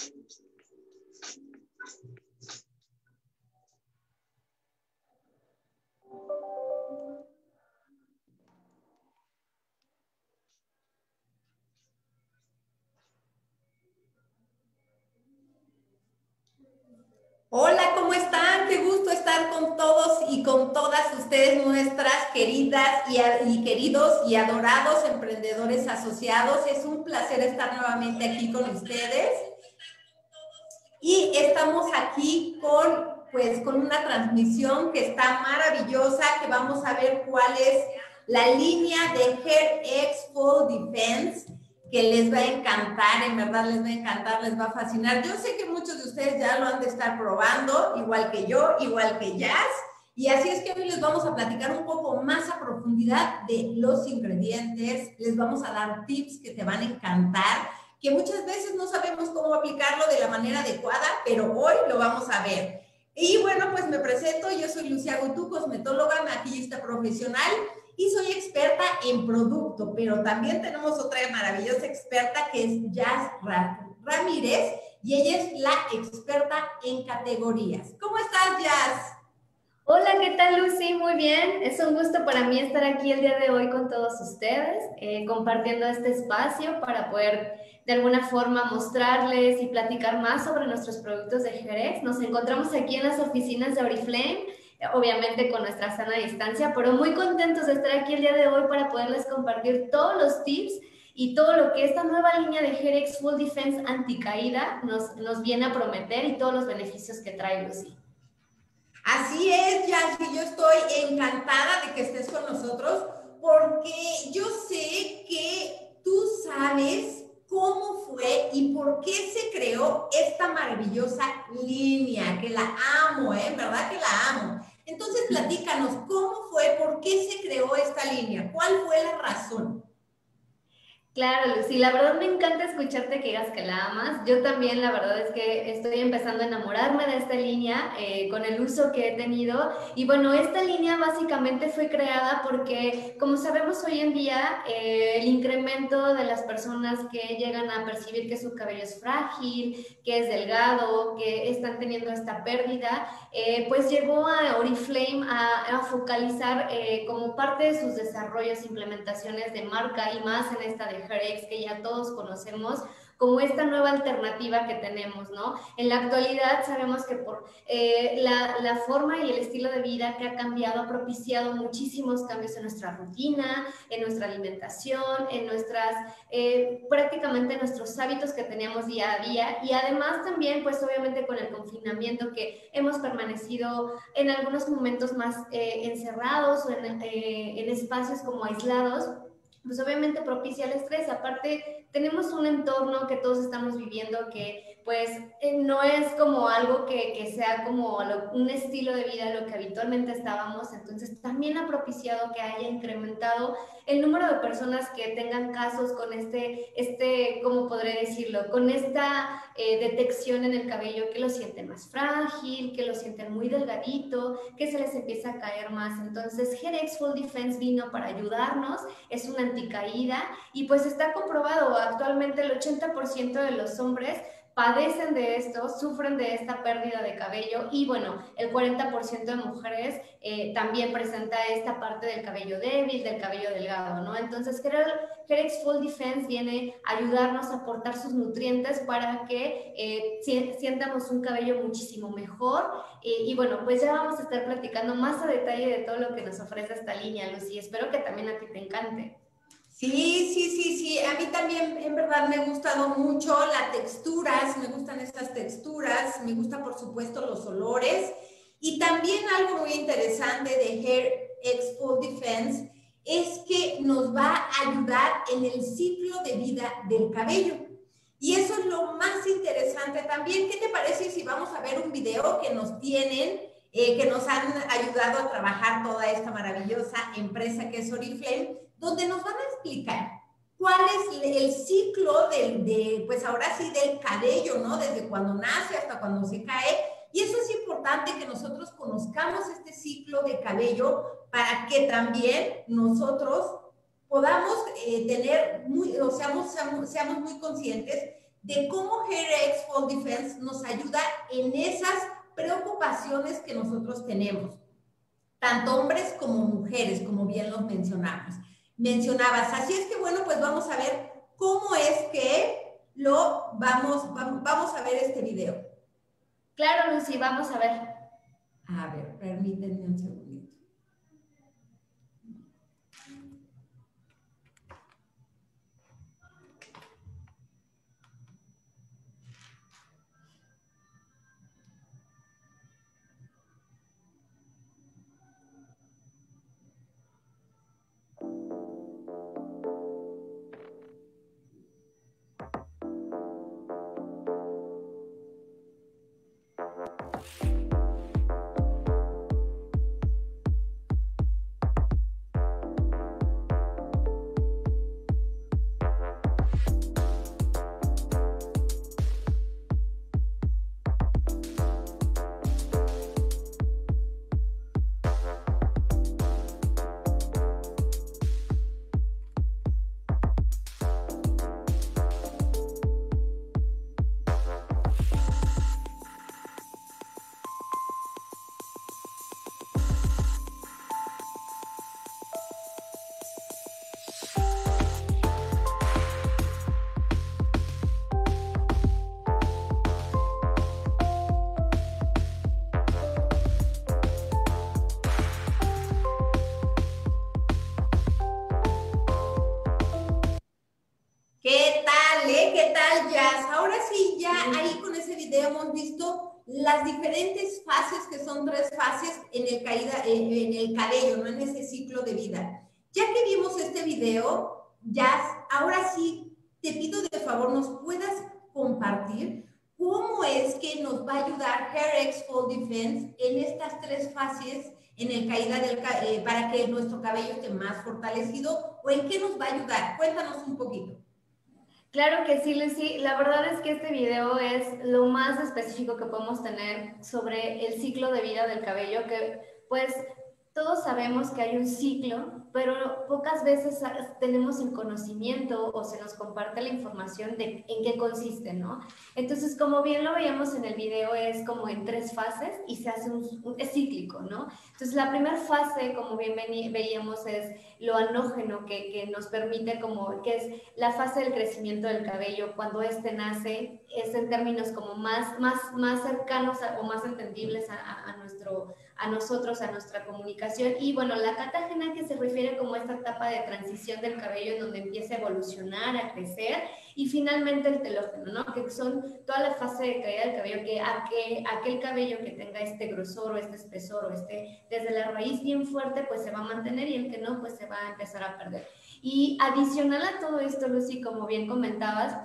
Hola, ¿cómo están? Qué gusto estar con todos y con todas ustedes, nuestras queridas y queridos y adorados emprendedores asociados. Es un placer estar nuevamente aquí con ustedes. Y estamos aquí con una transmisión que está maravillosa, que vamos a ver cuál es la línea de HairX Full Defense, que les va a encantar, en verdad les va a encantar, les va a fascinar. Yo sé que muchos de ustedes ya lo han de estar probando, igual que yo, igual que Jazz, y así es que hoy les vamos a platicar un poco más a profundidad de los ingredientes, les vamos a dar tips que te van a encantar, que muchas veces no sabemos cómo aplicarlo de la manera adecuada, pero hoy lo vamos a ver. Y bueno, pues me presento, yo soy Lucía Gutú, cosmetóloga, maquillista profesional, y soy experta en producto, pero también tenemos otra maravillosa experta que es Jazz Ramírez, y ella es la experta en categorías. ¿Cómo estás, Jazz? Hola, ¿qué tal, Lucy? Muy bien. Es un gusto para mí estar aquí el día de hoy con todos ustedes, compartiendo este espacio para poder de alguna forma mostrarles y platicar más sobre nuestros productos de Jerez. Nos encontramos aquí en las oficinas de Oriflame, obviamente con nuestra sana distancia, pero muy contentos de estar aquí el día de hoy para poderles compartir todos los tips y todo lo que esta nueva línea de Jerez Full Defense anticaída nos viene a prometer y todos los beneficios que trae, Lucy. Así es, Jazzy, yo estoy encantada de que estés con nosotros porque yo sé que tú sabes cómo fue y por qué se creó esta maravillosa línea, que la amo, ¿verdad que la amo? Entonces, platícanos, ¿cómo fue, por qué se creó esta línea? ¿Cuál fue la razón? Claro, Lucy, la verdad me encanta escucharte que digas que la amas. Yo también, la verdad es que estoy empezando a enamorarme de esta línea con el uso que he tenido. Y bueno, esta línea básicamente fue creada porque, como sabemos hoy en día, el incremento de las personas que llegan a percibir que su cabello es frágil, que es delgado, que están teniendo esta pérdida, pues llevó a Oriflame a focalizar como parte de sus desarrollos, implementaciones de marca y más en esta de Jerez que ya todos conocemos como esta nueva alternativa que tenemos, ¿no? En la actualidad sabemos que por la forma y el estilo de vida que ha cambiado ha propiciado muchísimos cambios en nuestra rutina, en nuestra alimentación, en prácticamente nuestros hábitos que teníamos día a día y además también pues obviamente con el confinamiento que hemos permanecido en algunos momentos más encerrados o en espacios como aislados, pues obviamente propicia el estrés. Aparte, tenemos un entorno que todos estamos viviendo que pues no es como algo que sea como un estilo de vida lo que habitualmente estábamos, entonces también ha propiciado que haya incrementado el número de personas que tengan casos con ¿cómo podré decirlo? Con esta detección en el cabello, que lo sienten más frágil, que lo sienten muy delgadito, que se les empieza a caer más. Entonces, Jerez Full Defense vino para ayudarnos, es una anticaída y pues está comprobado, actualmente el 80% de los hombres padecen de esto, sufren de esta pérdida de cabello y bueno, el 40% de mujeres también presenta esta parte del cabello débil, del cabello delgado, ¿no? Entonces, Jerez Full Defense viene a ayudarnos a aportar sus nutrientes para que sientamos un cabello muchísimo mejor y bueno, pues ya vamos a estar platicando más a detalle de todo lo que nos ofrece esta línea, Lucy. Espero que también a ti te encante. Sí. A mí también, en verdad, me ha gustado mucho las texturas, me gustan estas texturas, me gusta, por supuesto, los olores. Y también algo muy interesante de Hair Expo Defense es que nos va a ayudar en el ciclo de vida del cabello. Y eso es lo más interesante también. ¿Qué te parece si vamos a ver un video que nos tienen, que nos han ayudado a trabajar toda esta maravillosa empresa que es Oriflame, donde nos van a explicar cuál es el ciclo pues ahora sí, del cabello, ¿no? Desde cuando nace hasta cuando se cae. Y eso es importante que nosotros conozcamos este ciclo de cabello para que también nosotros podamos tener, seamos muy conscientes de cómo HairX Fall Defense nos ayuda en esas preocupaciones que nosotros tenemos, tanto hombres como mujeres, como bien los mencionabas. Así es que bueno, pues vamos a ver cómo es que vamos a ver este video. Claro, Lucy, vamos a ver. A ver, permítanme un segundito. ¿Qué tal, ¿Qué tal, Jazz? Ahora sí, ya ahí con ese video hemos visto las diferentes fases, que son 3 fases en el cabello, ¿no? En ese ciclo de vida. Ya que vimos este video, Jazz, ahora sí te pido de favor nos puedas compartir cómo es que nos va a ayudar HairX Fall Defense en estas 3 fases en el caída para que nuestro cabello esté más fortalecido, o en qué nos va a ayudar. Cuéntanos un poquito. Claro que sí, Lucy. La verdad es que este video es lo más específico que podemos tener sobre el ciclo de vida del cabello, que pues todos sabemos que hay un ciclo, pero pocas veces tenemos el conocimiento o se nos comparte la información de en qué consiste, ¿no? Entonces, como bien lo veíamos en el video, es como en 3 fases y se hace es cíclico, ¿no? Entonces, la primera fase, como bien veíamos, es lo anógeno, que nos permite que es la fase del crecimiento del cabello. Cuando este nace, es en términos como más cercanos o más entendibles a nosotros, a nuestra comunicación. Y bueno, la catágena, que se refiere como a esta etapa de transición del cabello en donde empieza a evolucionar, a crecer, y finalmente el telógeno, ¿no? Que son toda la fase de caída del cabello, que aquel cabello que tenga este grosor o este espesor o desde la raíz bien fuerte, pues se va a mantener, y el que no, pues se va a empezar a perder. Y adicional a todo esto, Lucy, como bien comentabas,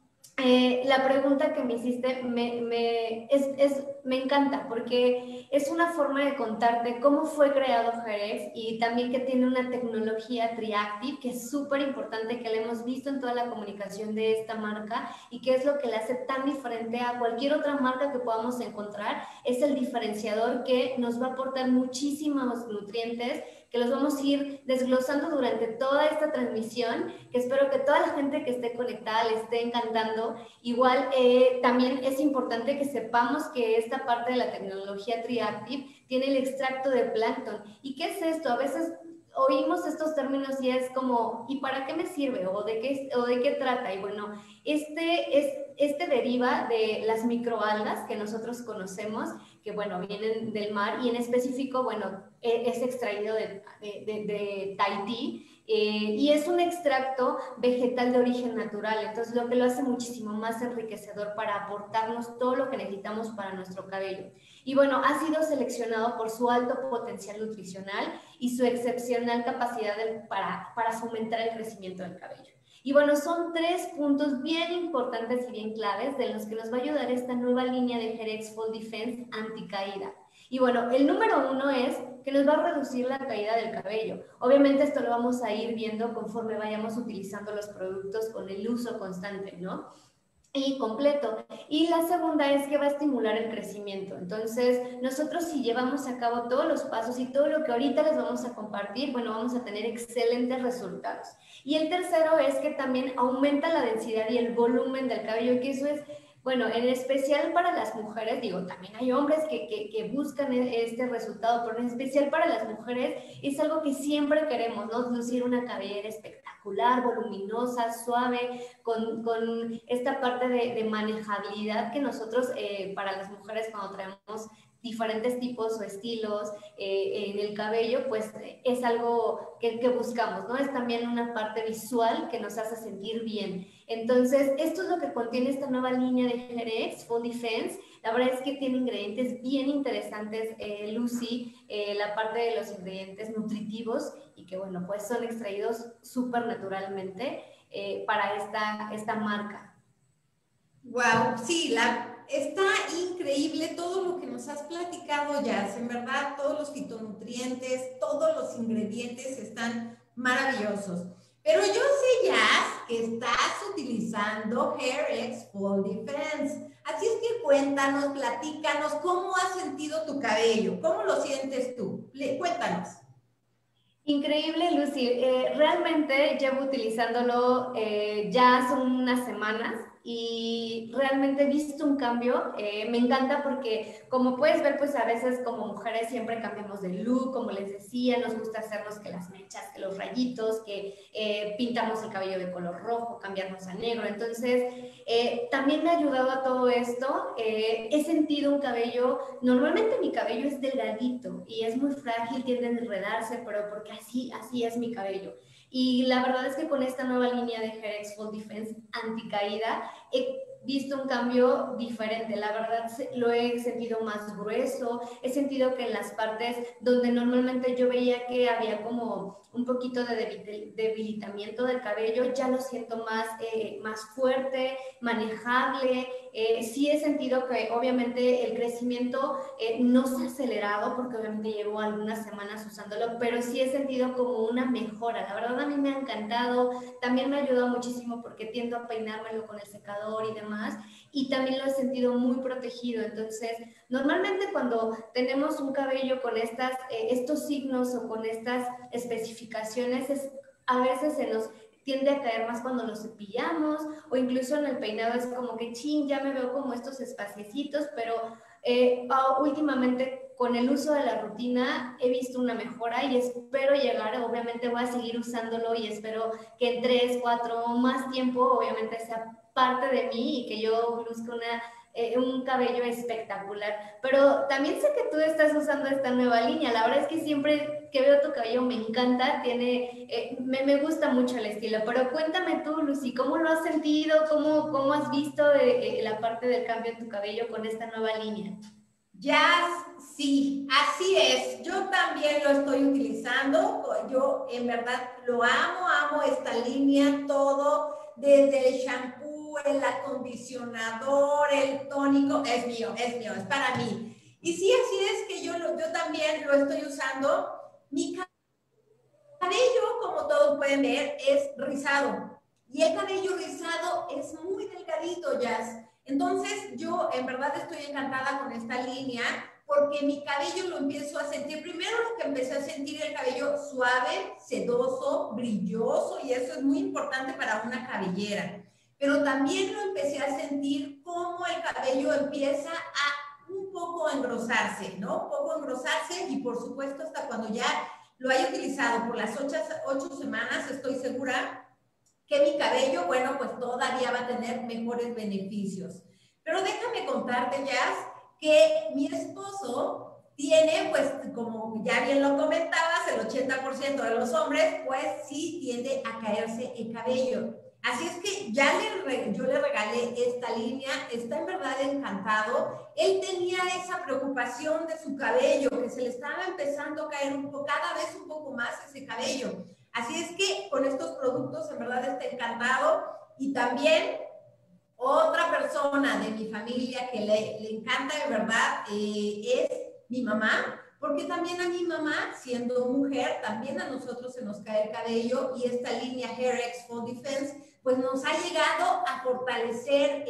la pregunta que me hiciste me encanta, porque es una forma de contarte cómo fue creado HairX, y también que tiene una tecnología Triactive que es súper importante, que la hemos visto en toda la comunicación de esta marca, y que es lo que la hace tan diferente a cualquier otra marca que podamos encontrar. Es el diferenciador que nos va a aportar muchísimos nutrientes, que los vamos a ir desglosando durante toda esta transmisión, que espero que toda la gente que esté conectada le esté encantando. Igual también es importante que sepamos que esta parte de la tecnología Triactive tiene el extracto de plancton. ¿Y qué es esto? A veces oímos estos términos y es como, ¿y para qué me sirve? ¿O de qué trata? Y bueno, este deriva de las microalgas que nosotros conocemos, que bueno, vienen del mar, y en específico, bueno, es extraído de Tahití, y es un extracto vegetal de origen natural. Entonces, lo que lo hace muchísimo más enriquecedor para aportarnos todo lo que necesitamos para nuestro cabello. Y bueno, ha sido seleccionado por su alto potencial nutricional y su excepcional capacidad para fomentar el crecimiento del cabello. Y bueno, son 3 puntos bien importantes y bien claves de los que nos va a ayudar esta nueva línea de HairX Fall Defense anticaída. Y bueno, el número 1 es que nos va a reducir la caída del cabello. Obviamente esto lo vamos a ir viendo conforme vayamos utilizando los productos con el uso constante, ¿no? y completo. Y la segunda es que va a estimular el crecimiento. Entonces, nosotros si llevamos a cabo todos los pasos y todo lo que ahorita les vamos a compartir, bueno, vamos a tener excelentes resultados. Y el tercero es que también aumenta la densidad y el volumen del cabello, que eso es, bueno, en especial para las mujeres, digo, también hay hombres que buscan este resultado, pero en especial para las mujeres es algo que siempre queremos, ¿no? Lucir una cabellera espectacular, voluminosa, suave, con esta parte de manejabilidad que nosotros, para las mujeres, cuando traemos diferentes tipos o estilos en el cabello, pues es algo que buscamos, ¿no? Es también una parte visual que nos hace sentir bien. Entonces, esto es lo que contiene esta nueva línea de Hair Full Defense. La verdad es que tiene ingredientes bien interesantes, Lucy, la parte de los ingredientes nutritivos y que, bueno, pues son extraídos súper naturalmente para esta marca. Wow, sí, está increíble todo lo que nos has platicado, Jazz. En verdad, todos los fitonutrientes, todos los ingredientes están maravillosos. Pero yo sé, Jazz, que estás utilizando HairX Full Defense. Así es que cuéntanos, platícanos, ¿cómo has sentido tu cabello? ¿Cómo lo sientes tú? Cuéntanos. Increíble, Lucy. Realmente llevo utilizándolo ya hace unas semanas y realmente he visto un cambio. Me encanta porque, como puedes ver, pues a veces como mujeres siempre cambiamos de look, como les decía, nos gusta hacernos que las mechas, que los rayitos, que pintamos el cabello de color rojo, cambiarnos a negro. Entonces, también me ha ayudado a todo esto. He sentido un cabello, normalmente mi cabello es delgadito y es muy frágil, tiende a enredarse, pero porque así es mi cabello. Y la verdad es que con esta nueva línea de HairX Full Defense anticaída he visto un cambio diferente. La verdad lo he sentido más grueso, he sentido que en las partes donde normalmente yo veía que había como un poquito de debilitamiento del cabello, ya lo siento más fuerte, manejable. Sí he sentido que obviamente el crecimiento no se ha acelerado porque obviamente llevo algunas semanas usándolo, pero sí he sentido como una mejora. La verdad a mí me ha encantado, también me ha ayudado muchísimo porque tiendo a peinármelo con el secador y demás, y también lo he sentido muy protegido. Entonces, normalmente cuando tenemos un cabello con estos signos o con estas especificaciones, a veces se nos tiende a caer más cuando lo cepillamos, o incluso en el peinado es como que chin, ya me veo como estos espaciecitos, pero últimamente con el uso de la rutina he visto una mejora y espero llegar, obviamente voy a seguir usándolo y espero que en 3, 4 o más tiempo obviamente sea parte de mí y que yo luzca un cabello espectacular. Pero también sé que tú estás usando esta nueva línea. La verdad es que siempre que veo tu cabello me encanta, me gusta mucho el estilo. Pero cuéntame tú, Lucy, ¿cómo lo has sentido? ¿Cómo has visto la parte del cambio en tu cabello con esta nueva línea? Jazz, sí, así es. Yo también lo estoy utilizando. Yo en verdad lo amo esta línea, todo, desde el shampoo, el acondicionador, el tónico, es mío, es para mí. Y sí, así es que yo también lo estoy usando. Mi cabello, como todos pueden ver, es rizado. Y el cabello rizado es muy delgadito, Jazz. Entonces, yo en verdad estoy encantada con esta línea porque mi cabello lo empiezo a sentir. Primero lo que empecé a sentir el cabello suave, sedoso, brilloso, y eso es muy importante para una cabellera. Pero también lo empecé a sentir como el cabello empieza a un poco engrosarse, ¿no? Un poco engrosarse, y por supuesto hasta cuando ya lo haya utilizado por las 8 semanas, estoy segura que mi cabello, bueno, pues todavía va a tener mejores beneficios. Pero déjame contarte, Jazz, que mi esposo tiene, pues, como ya bien lo comentabas, el 80% de los hombres, pues sí tiende a caerse el cabello. Así es que yo le regalé esta línea, está en verdad encantado. Él tenía esa preocupación de su cabello, que se le estaba empezando a caer cada vez un poco más ese cabello. Así es que con estos productos en verdad está encantado. Y también otra persona de mi familia que le encanta de verdad es mi mamá, porque también a mi mamá, siendo mujer, también a nosotros se nos cae el cabello, y esta línea HairX Full Defense pues nos ha llegado a fortalecer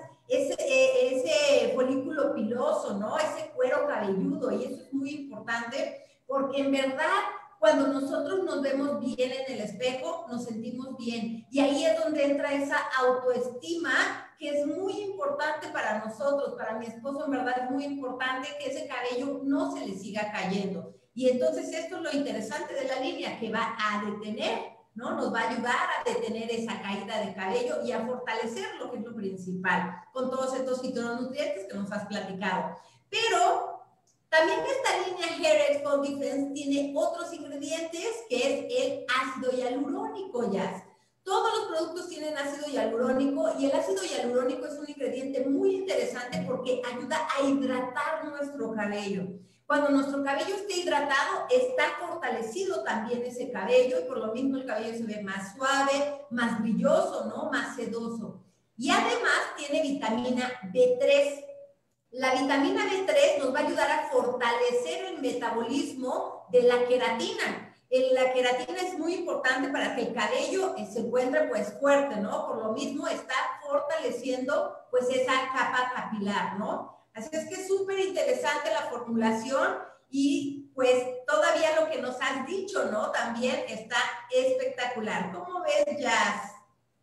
ese folículo piloso, ¿no? Ese cuero cabelludo, y eso es muy importante porque en verdad cuando nosotros nos vemos bien en el espejo, nos sentimos bien. Y ahí es donde entra esa autoestima que es muy importante para nosotros, para mi esposo en verdad es muy importante que ese cabello no se le siga cayendo. Y entonces esto es lo interesante de la línea, que va a detener, ¿no? Nos va a ayudar a detener esa caída de cabello y a fortalecer lo que es lo principal, con todos estos fitonutrientes que nos has platicado. Pero también esta línea Hair Expo Defense tiene otros ingredientes, que es el ácido hialurónico, Jazz. Todos los productos tienen ácido hialurónico y el ácido hialurónico es un ingrediente muy interesante porque ayuda a hidratar nuestro cabello. Cuando nuestro cabello esté hidratado, está fortalecido también ese cabello y por lo mismo el cabello se ve más suave, más brilloso, ¿no? Más sedoso. Y además tiene vitamina B3. La vitamina B3 nos va a ayudar a fortalecer el metabolismo de la queratina. La queratina es muy importante para que el cabello se encuentre pues fuerte, ¿no? Por lo mismo está fortaleciendo pues esa capa capilar, ¿no? Así es que es súper interesante la formulación y pues todavía lo que nos has dicho, ¿no? También está espectacular. ¿Cómo ves, Jazz?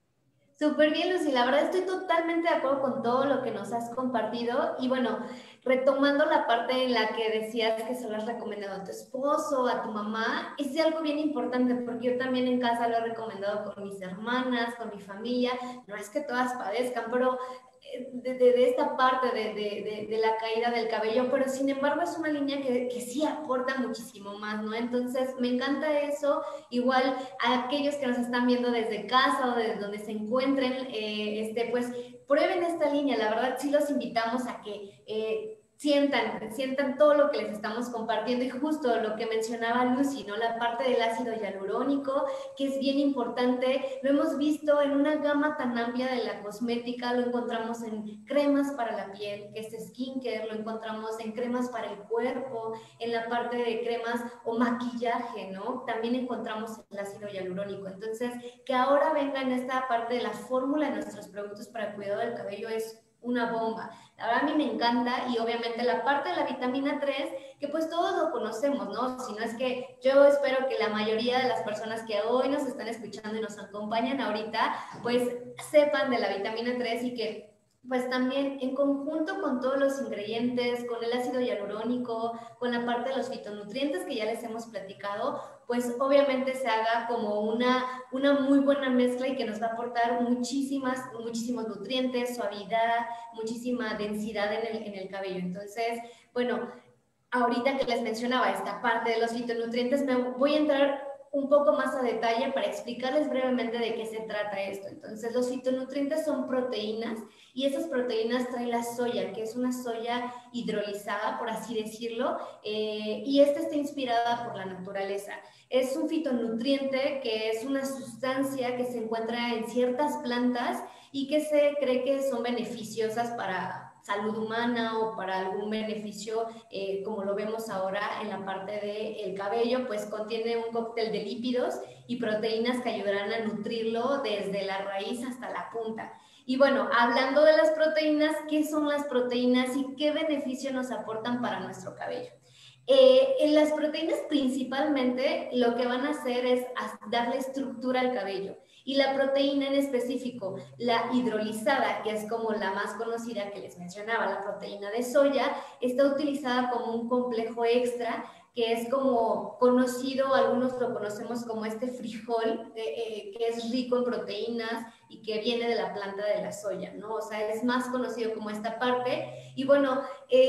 Súper bien, Lucy. La verdad estoy totalmente de acuerdo con todo lo que nos has compartido. Y bueno, retomando la parte en la que decías que se lo has recomendado a tu esposo, a tu mamá, es algo bien importante porque yo también en casa lo he recomendado con mis hermanas, con mi familia. No es que todas padezcan, pero de esta parte de la caída del cabello, pero sin embargo es una línea que sí aporta muchísimo más, ¿no? Entonces me encanta eso. Igual a aquellos que nos están viendo desde casa o desde donde se encuentren, pues prueben esta línea. La verdad sí los invitamos a que sientan todo lo que les estamos compartiendo y justo lo que mencionaba Lucy, ¿no? La parte del ácido hialurónico, que es bien importante, lo hemos visto en una gama tan amplia de la cosmética, lo encontramos en cremas para la piel, que es skincare, lo encontramos en cremas para el cuerpo, en la parte de cremas o maquillaje, ¿no? También encontramos el ácido hialurónico. Entonces, que ahora venga en esta parte de la fórmula de nuestros productos para el cuidado del cabello es una bomba. La verdad a mí me encanta y obviamente la parte de la vitamina 3, que pues todos lo conocemos, ¿no? Si no es que yo espero que la mayoría de las personas que hoy nos están escuchando y nos acompañan ahorita, pues sepan de la vitamina 3 y que pues también en conjunto con todos los ingredientes, con el ácido hialurónico, con la parte de los fitonutrientes que ya les hemos platicado, pues obviamente se haga como una muy buena mezcla y que nos va a aportar muchísimos nutrientes, suavidad, muchísima densidad en el cabello. Entonces, bueno, ahorita que les mencionaba esta parte de los fitonutrientes, me voy a entrar un poco más a detalle para explicarles brevemente de qué se trata esto. Entonces, los fitonutrientes son proteínas y esas proteínas trae la soya, que es una soya hidrolizada, por así decirlo, y esta está inspirada por la naturaleza. Es un fitonutriente que es una sustancia que se encuentra en ciertas plantas y que se cree que son beneficiosas para salud humana o para algún beneficio, como lo vemos ahora en la parte del cabello, pues contiene un cóctel de lípidos y proteínas que ayudarán a nutrirlo desde la raíz hasta la punta. Y bueno, hablando de las proteínas, ¿qué son las proteínas y qué beneficio nos aportan para nuestro cabello? En las proteínas principalmente lo que van a hacer es darle estructura al cabello. Y la proteína en específico, la hidrolizada, que es como la más conocida que les mencionaba, la proteína de soya, está utilizada como un complejo extra que es como conocido, algunos lo conocemos como este frijol, que es rico en proteínas y que viene de la planta de la soya, ¿no? O sea, es más conocido como esta parte. Y bueno,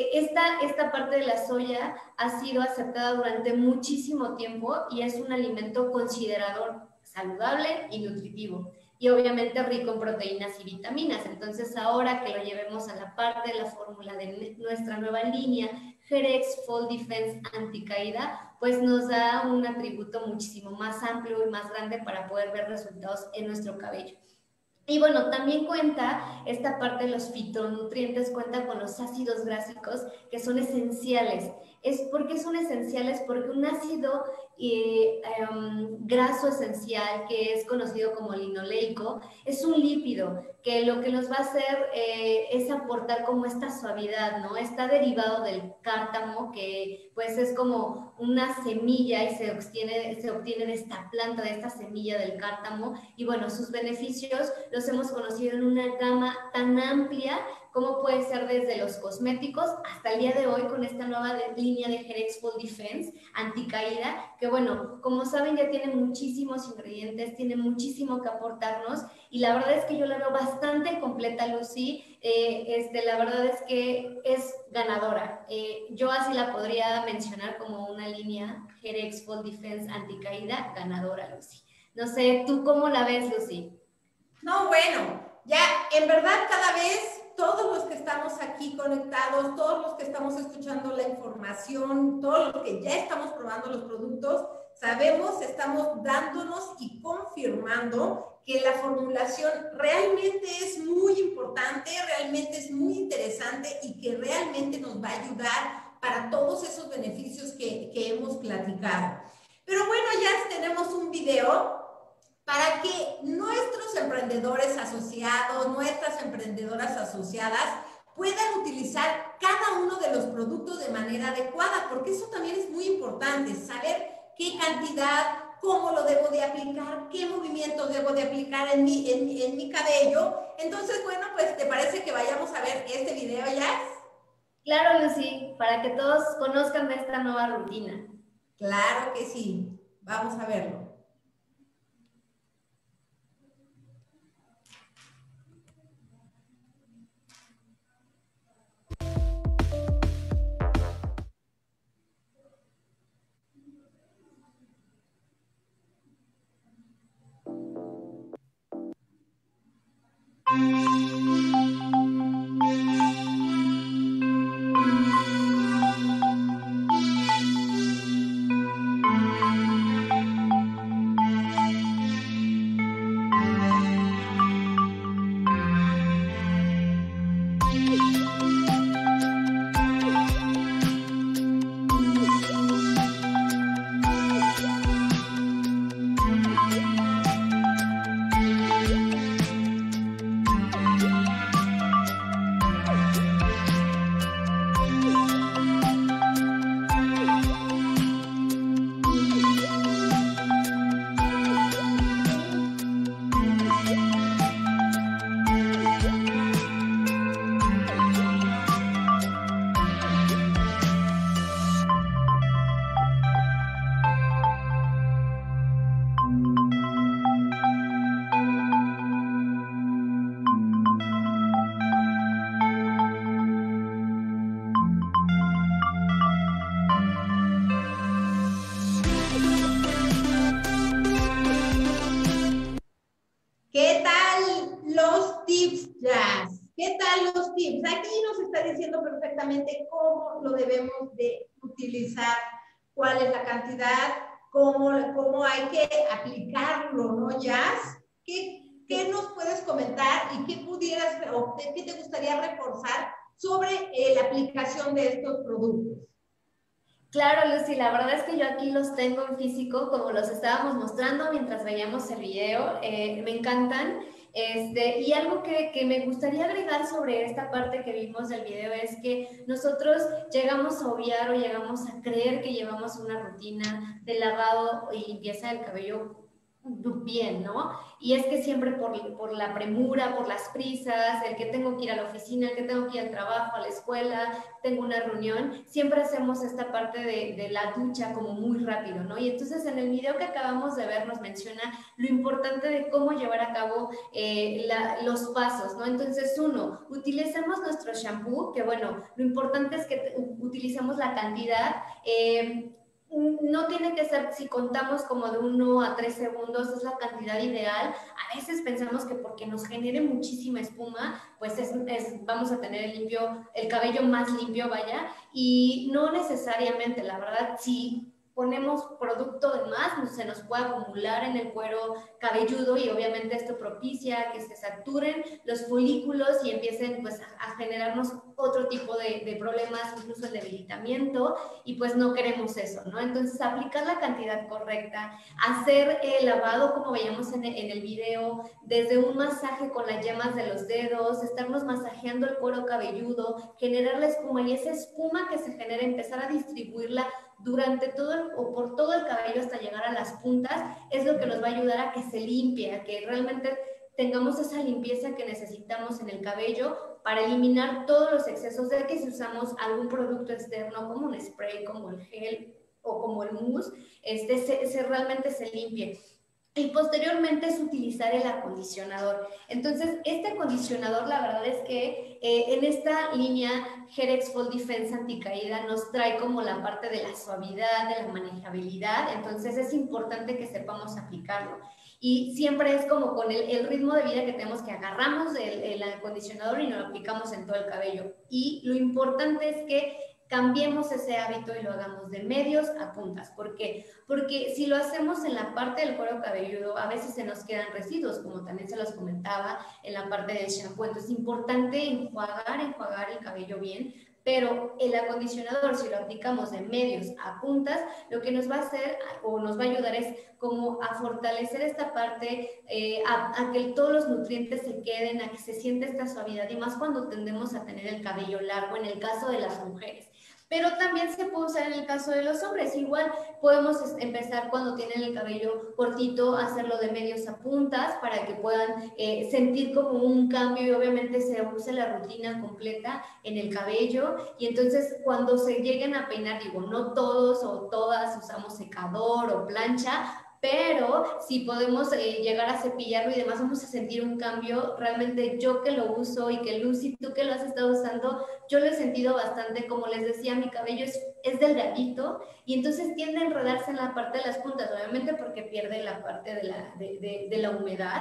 esta parte de la soya ha sido aceptada durante muchísimo tiempo y es un alimento considerado saludable y nutritivo. Y obviamente rico en proteínas y vitaminas. Entonces, ahora que lo llevemos a la parte de la fórmula de nuestra nueva línea, Herex Fall Defense Anticaída, pues nos da un atributo muchísimo más amplio y más grande para poder ver resultados en nuestro cabello. Y bueno, también cuenta, esta parte de los fitonutrientes cuenta con los ácidos gráficos que son esenciales es porque son esenciales, porque un ácido graso esencial, que es conocido como linoleico, es un lípido que lo que nos va a hacer es aportar como esta suavidad, ¿no? Está derivado del cártamo, que pues es como una semilla y se obtiene de esta planta, de esta semilla del cártamo, y bueno, sus beneficios los hemos conocido en una gama tan amplia como puede ser desde los cosméticos hasta el día de hoy con esta nueva línea de Herex Full Defense anticaída, que bueno, como saben ya tiene muchísimos ingredientes, tiene muchísimo que aportarnos, y la verdad es que yo la veo bastante completa, Lucy. La verdad es que es ganadora. Yo así la podría mencionar como una línea Herex Full Defense anticaída ganadora, Lucy. No sé, ¿tú cómo la ves, Lucy? No, bueno, ya en verdad cada vez todos los que estamos aquí conectados, todos los que estamos escuchando la información, todos los que ya estamos probando los productos, sabemos, estamos dándonos y confirmando que la formulación realmente es muy importante, realmente es muy interesante y que realmente nos va a ayudar para todos esos beneficios que hemos platicado. Pero bueno, ya tenemos un video para que nuestros emprendedores asociados, nuestras emprendedoras asociadas puedan utilizar cada uno de los productos de manera adecuada, porque eso también es muy importante, saber qué cantidad, cómo lo debo de aplicar, qué movimientos debo de aplicar en mi cabello. Entonces, bueno, pues, ¿te parece que vayamos a ver este video, Jazz? Claro, Lucy, para que todos conozcan de esta nueva rutina. Claro que sí, vamos a verlo. ¿Qué tal los tips, Jazz? ¿Qué tal los tips? Aquí nos está diciendo perfectamente cómo lo debemos de utilizar, cuál es la cantidad, cómo hay que aplicarlo, ¿no, Jazz? ¿Qué nos puedes comentar y qué pudieras o qué te gustaría reforzar sobre la aplicación de estos productos? Claro, Lucy, la verdad es que yo aquí los tengo en físico, como los estábamos mostrando mientras veíamos el video. Me encantan. Y algo que me gustaría agregar sobre esta parte que vimos del video es que nosotros llegamos a obviar o llegamos a creer que llevamos una rutina de lavado y limpieza del cabello bien, ¿no? Y es que siempre por la premura, por las prisas, el que tengo que ir a la oficina, el que tengo que ir al trabajo, a la escuela, tengo una reunión, siempre hacemos esta parte de la ducha como muy rápido, ¿no? Y entonces en el video que acabamos de ver nos menciona lo importante de cómo llevar a cabo los pasos, ¿no? Entonces, uno, utilicemos nuestro shampoo, que bueno, lo importante es que utilicemos la cantidad, no tiene que ser, si contamos como de 1 a 3 segundos, es la cantidad ideal. A veces pensamos que porque nos genere muchísima espuma, pues vamos a tener el cabello más limpio, vaya, y no necesariamente, la verdad, sí ponemos producto de más, se nos puede acumular en el cuero cabelludo y obviamente esto propicia que se saturen los folículos y empiecen pues a generarnos otro tipo de problemas, incluso el debilitamiento, y pues no queremos eso, ¿no? Entonces aplicar la cantidad correcta, hacer el lavado como veíamos en el video, desde un masaje con las yemas de los dedos, estarnos masajeando el cuero cabelludo, generar la espuma y esa espuma que se genera empezar a distribuirla durante todo o por todo el cabello hasta llegar a las puntas, es lo que nos va a ayudar a que se limpie, a que realmente tengamos esa limpieza que necesitamos en el cabello para eliminar todos los excesos de que si usamos algún producto externo como un spray, como el gel o como el mousse, realmente se limpie. Y posteriormente es utilizar el acondicionador. Entonces, este acondicionador, la verdad es que en esta línea Herex Full Defense Anticaída nos trae como la parte de la suavidad, de la manejabilidad. Entonces, es importante que sepamos aplicarlo. Y siempre es como con el ritmo de vida que tenemos, que agarramos el acondicionador y nos lo aplicamos en todo el cabello. Y lo importante es que cambiemos ese hábito y lo hagamos de medios a puntas. ¿Por qué? Porque si lo hacemos en la parte del cuero cabelludo, a veces se nos quedan residuos, como también se los comentaba en la parte del shampoo. Entonces es importante enjuagar el cabello bien, pero el acondicionador, si lo aplicamos de medios a puntas, lo que nos va a hacer o nos va a ayudar es como a fortalecer esta parte, a que todos los nutrientes se queden, a que se sienta esta suavidad, y más cuando tendemos a tener el cabello largo, en el caso de las mujeres. Pero también se puede usar en el caso de los hombres. Igual podemos empezar cuando tienen el cabello cortito, hacerlo de medios a puntas para que puedan sentir como un cambio y obviamente se use la rutina completa en el cabello. Y entonces cuando se lleguen a peinar, digo, no todos o todas usamos secador o plancha, pero si podemos llegar a cepillarlo y demás, vamos a sentir un cambio. Realmente yo que lo uso y que Lucy, tú que lo has estado usando, yo lo he sentido bastante. Como les decía, mi cabello es delgadito y entonces tiende a enredarse en la parte de las puntas, obviamente porque pierde la parte de la humedad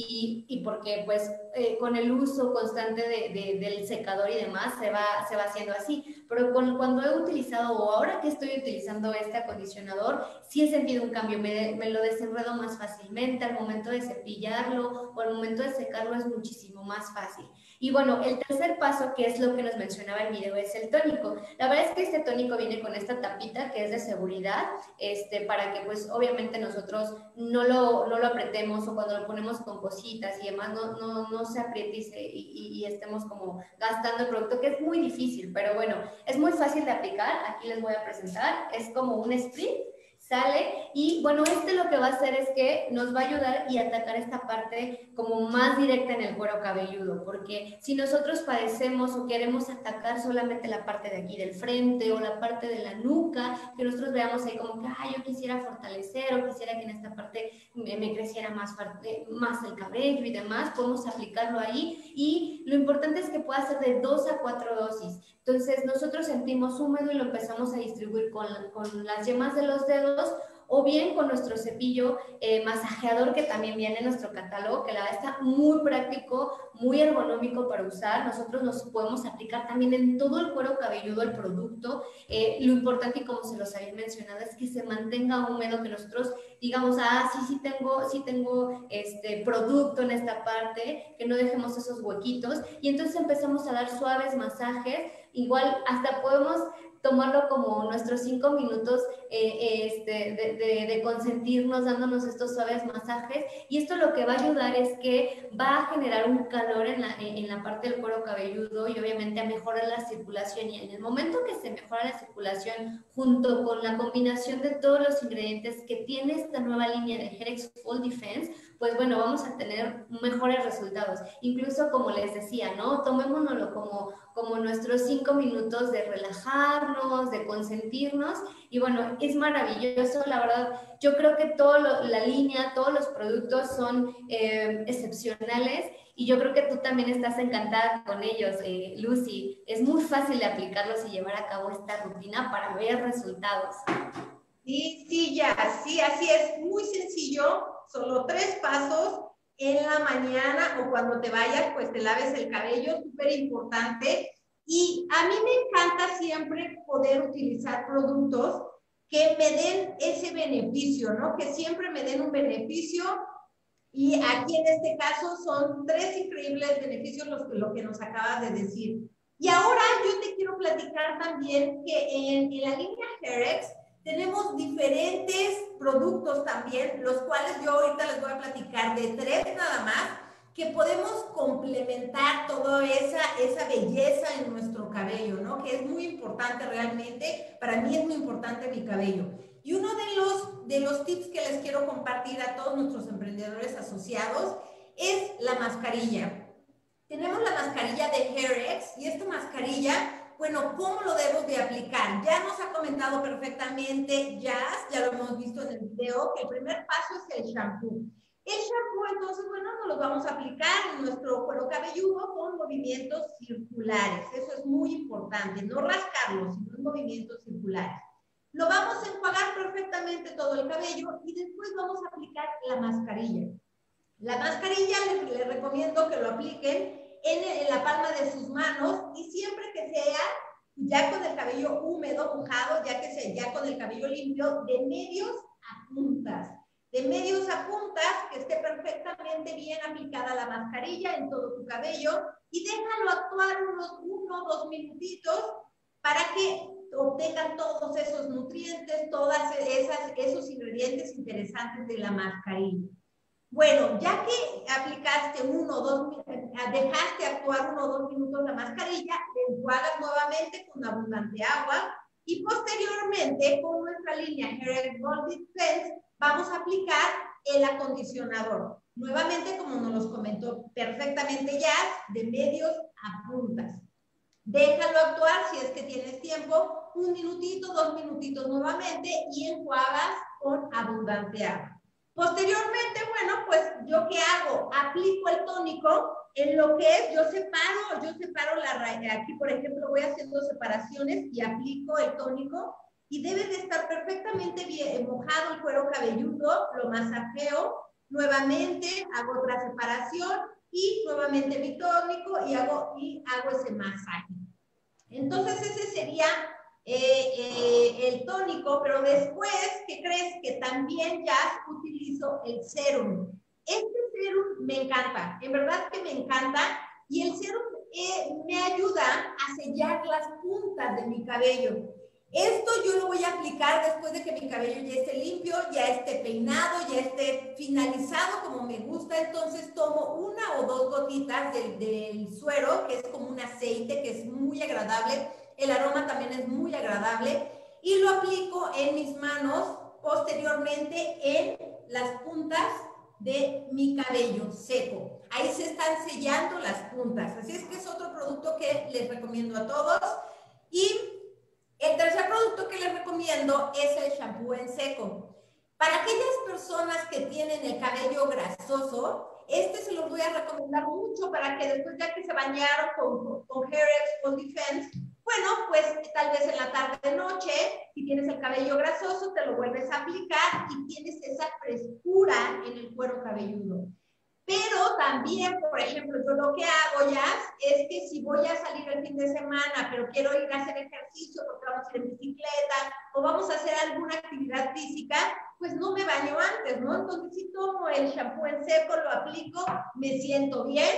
y porque pues con el uso constante del secador y demás se va haciendo así. Pero cuando he utilizado, o ahora que estoy utilizando este acondicionador, sí he sentido un cambio, me lo desenredo más fácilmente, al momento de cepillarlo o al momento de secarlo es muchísimo más fácil. Y bueno, el tercer paso, que es lo que nos mencionaba el video, es el tónico. La verdad es que este tónico viene con esta tapita que es de seguridad, para que pues obviamente nosotros no lo apretemos, o cuando lo ponemos con cositas y demás, no se apriete y estemos como gastando el producto, que es muy difícil, pero bueno, es muy fácil de aplicar. Aquí les voy a presentar, es como un spray, sale, y bueno, lo que va a hacer es que nos va a ayudar y atacar esta parte como más directa en el cuero cabelludo, porque si nosotros padecemos o queremos atacar solamente la parte de aquí del frente o la parte de la nuca, que nosotros veamos ahí como que, yo quisiera fortalecer o quisiera que en esta parte me creciera más el cabello y demás, podemos aplicarlo ahí, y lo importante es que pueda ser de 2 a 4 dosis. Entonces nosotros sentimos húmedo y lo empezamos a distribuir con las yemas de los dedos, o bien con nuestro cepillo masajeador, que también viene en nuestro catálogo, que la verdad está muy práctico, muy ergonómico para usar. Nosotros nos podemos aplicar también en todo el cuero cabelludo el producto. Lo importante, y como se los había mencionado, es que se mantenga húmedo, que nosotros digamos, sí tengo producto en esta parte, que no dejemos esos huequitos, y entonces empezamos a dar suaves masajes. Igual hasta podemos tomarlo como nuestros 5 minutos de consentirnos, dándonos estos suaves masajes, y esto lo que va a ayudar es que va a generar un calor en la parte del cuero cabelludo y obviamente a mejorar la circulación. Y en el momento que se mejora la circulación, junto con la combinación de todos los ingredientes que tiene esta nueva línea de Herex Full Defense, pues bueno, vamos a tener mejores resultados. Incluso, como les decía, ¿no? Tomémonoslo como nuestros 5 minutos de relajarnos, de consentirnos, y bueno, es maravilloso, la verdad. Yo creo que la línea, todos los productos son excepcionales, y yo creo que tú también estás encantada con ellos, Lucy. Es muy fácil de aplicarlos y llevar a cabo esta rutina para ver resultados. Sí, ya, sí, así es, muy sencillo, solo 3 pasos. En la mañana o cuando te vayas, pues te laves el cabello, súper importante. Y a mí me encanta siempre poder utilizar productos que me den ese beneficio, ¿no? Que siempre me den un beneficio. Y aquí en este caso son 3 increíbles beneficios lo que nos acabas de decir. Y ahora yo te quiero platicar también que en la línea Hair-X tenemos diferentes productos también, los cuales yo ahorita les voy a platicar de 3 nada más, que podemos complementar toda esa belleza en nuestro cabello, ¿no? Que es muy importante realmente, para mí es muy importante mi cabello. Y uno de los tips que les quiero compartir a todos nuestros emprendedores asociados es la mascarilla. Tenemos la mascarilla de Hair-X y esta mascarilla, bueno, ¿cómo lo debo de aplicar? Ya nos ha comentado perfectamente Jazz, ya lo hemos visto en el video, que el primer paso es el shampoo. El shampoo, entonces, bueno, nos lo vamos a aplicar en nuestro cuero cabelludo con movimientos circulares. Eso es muy importante, no rascarlo, sino en movimientos circulares. Lo vamos a enjuagar perfectamente todo el cabello y después vamos a aplicar la mascarilla. La mascarilla les recomiendo que lo apliquen en la palma de sus manos y siempre que sea ya con el cabello húmedo, mojado, ya con el cabello limpio, de medios a puntas. De medios a puntas, que esté perfectamente bien aplicada la mascarilla en todo tu cabello y déjalo actuar unos 1 o 2 minutitos para que obtengan todos esos nutrientes, esos ingredientes interesantes de la mascarilla. Bueno, ya que aplicaste dejaste actuar 1 o 2 minutos la mascarilla, le enjuagas nuevamente con abundante agua y posteriormente con nuestra línea Hair-X Gold Defense vamos a aplicar el acondicionador. Nuevamente, como nos los comentó perfectamente ya, de medios a puntas. Déjalo actuar si es que tienes tiempo, 1 minutito, 2 minutitos nuevamente y enjuagas con abundante agua. Posteriormente, bueno, pues ¿yo qué hago? Aplico el tónico en lo que es, yo separo la raíz, aquí por ejemplo voy haciendo separaciones y aplico el tónico y debe de estar perfectamente bien mojado el cuero cabelludo, lo masajeo, nuevamente hago otra separación y nuevamente mi tónico y hago ese masaje. Entonces ese sería el tónico, pero después, ¿qué crees? Que también ya utilizo el sérum. Este sérum me encanta, en verdad que me encanta, y el sérum me ayuda a sellar las puntas de mi cabello. Esto yo lo voy a aplicar después de que mi cabello ya esté limpio, ya esté peinado, ya esté finalizado como me gusta. Entonces tomo 1 o 2 gotitas del suero, que es como un aceite que es muy agradable. El aroma también es muy agradable. Y lo aplico en mis manos, posteriormente en las puntas de mi cabello seco. Ahí se están sellando las puntas. Así es que es otro producto que les recomiendo a todos. Y el tercer producto que les recomiendo es el shampoo en seco. Para aquellas personas que tienen el cabello grasoso, este se los voy a recomendar mucho para que después ya que se bañaron con Hair-X Gold Defense, bueno, pues tal vez en la tarde noche, si tienes el cabello grasoso, te lo vuelves a aplicar y tienes esa frescura en el cuero cabelludo. Pero también, por ejemplo, yo lo que hago ya es que si voy a salir el fin de semana, pero quiero ir a hacer ejercicio porque vamos a ir en bicicleta o vamos a hacer alguna actividad física, pues no me baño antes, ¿no? Entonces si tomo el shampoo en seco, lo aplico, me siento bien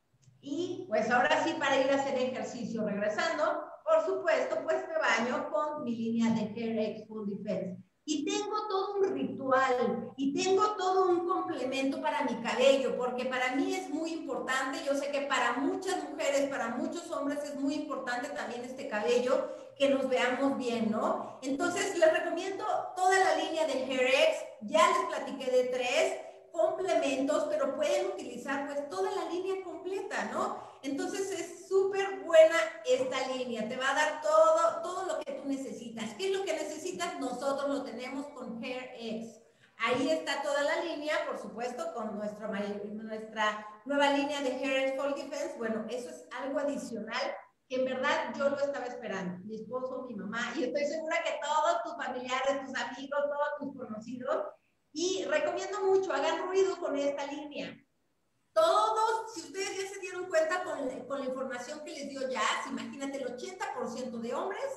y pues ahora sí para ir a hacer ejercicio regresando, por supuesto, pues me baño con mi línea de Hair-X Gold Defense. Y tengo todo un ritual y tengo todo un complemento para mi cabello, porque para mí es muy importante, yo sé que para muchas mujeres, para muchos hombres es muy importante también este cabello, que nos veamos bien, ¿no? Entonces les recomiendo toda la línea de Hair-X, ya les platiqué de 3 complementos, pero pueden utilizar pues toda la línea completa, ¿no? Entonces es súper buena esta línea, te va a dar todo lo que tú necesitas. ¿Qué es lo que necesitas? Nosotros lo tenemos con Hair-X. Ahí está toda la línea, por supuesto, con nuestra nueva línea de Hair-X Gold Defense. Bueno, eso es algo adicional que en verdad yo lo estaba esperando. Mi esposo, mi mamá, y estoy segura que todos tus familiares, tus amigos, todos tus conocidos. Y recomiendo mucho, hagan ruido con esta línea. Todos, si ustedes ya se dieron cuenta con la información que les dio Jazz, imagínate el 80% de hombres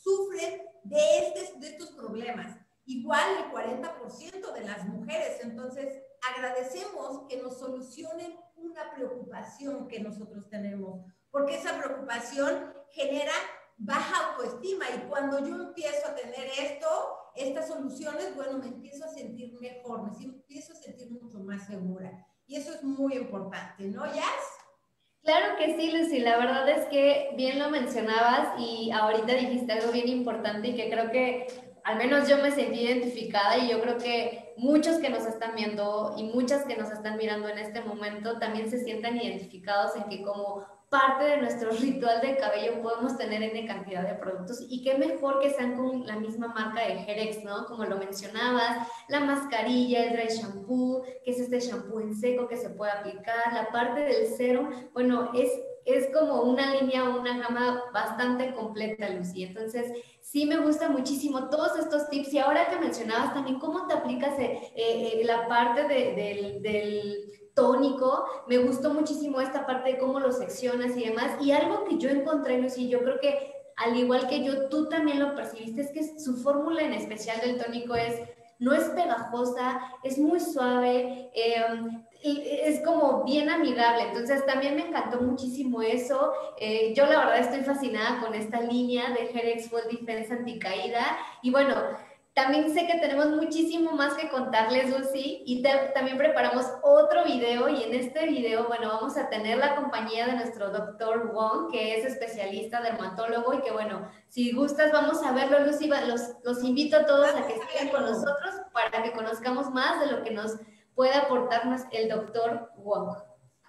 sufren de estos problemas. Igual el 40% de las mujeres. Entonces, agradecemos que nos solucionen una preocupación que nosotros tenemos, porque esa preocupación genera baja autoestima, y cuando yo empiezo a tener estas soluciones, bueno, me empiezo a sentir mejor, me empiezo a sentir mucho más segura, y eso es muy importante, ¿no, Jazz? Claro que sí, Lucy, la verdad es que bien lo mencionabas y ahorita dijiste algo bien importante y que creo que al menos yo me sentí identificada, y yo creo que muchos que nos están viendo y muchas que nos están mirando en este momento también se sientan identificados en que como parte de nuestro ritual de cabello podemos tener N cantidad de productos, y qué mejor que sean con la misma marca de Herex, ¿no? Como lo mencionabas, la mascarilla, el dry shampoo, que es este shampoo en seco que se puede aplicar, la parte del serum, bueno, es como una línea, una gama bastante completa, Lucy. Entonces, sí me gusta muchísimo todos estos tips. Y ahora que mencionabas también cómo te aplicas la parte del tónico, me gustó muchísimo esta parte de cómo lo seccionas y demás. Y algo que yo encontré, Lucy, yo creo que al igual que yo, tú también lo percibiste, es que su fórmula en especial del tónico no es pegajosa, es muy suave, es como bien amigable. Entonces también me encantó muchísimo eso. Yo la verdad estoy fascinada con esta línea de Herex Full Defense Anticaída, y bueno, también sé que tenemos muchísimo más que contarles, Lucy, y también preparamos otro video, y en este video, bueno, vamos a tener la compañía de nuestro doctor Wong, que es especialista dermatólogo, y que bueno, si gustas vamos a verlo, Lucy. Los invito a todos a que sigan con nosotros para que conozcamos más de lo que nos puede aportarnos el doctor Wong.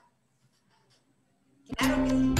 Claro que sí.